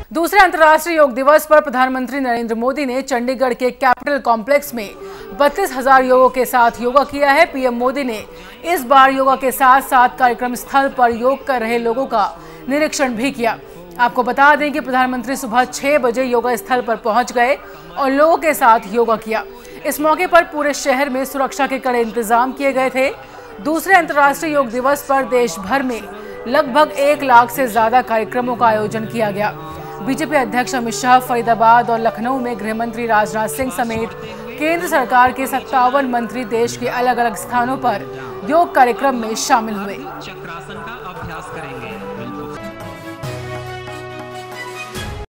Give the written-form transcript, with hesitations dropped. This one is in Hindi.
दूसरे अंतर्राष्ट्रीय योग दिवस पर प्रधानमंत्री नरेंद्र मोदी ने चंडीगढ़ के कैपिटल कॉम्प्लेक्स में 32,000 योगों के साथ योगा किया है। पीएम मोदी ने इस बार योगा के साथ साथ कार्यक्रम स्थल पर योग कर रहे लोगों का निरीक्षण भी किया। आपको बता दें कि प्रधानमंत्री सुबह 6 बजे योगा स्थल पर पहुंच गए और लोगों के साथ योगा किया। इस मौके पर पूरे शहर में सुरक्षा के कड़े इंतजाम किए गए थे। दूसरे अंतर्राष्ट्रीय योग दिवस पर देश भर में लगभग 1 लाख से ज्यादा कार्यक्रमों का आयोजन किया गया। बीजेपी अध्यक्ष अमित शाह फरीदाबाद और लखनऊ में गृह मंत्री राजनाथ सिंह समेत केंद्र सरकार के 57 मंत्री देश के अलग अलग स्थानों पर योग कार्यक्रम में शामिल हुए।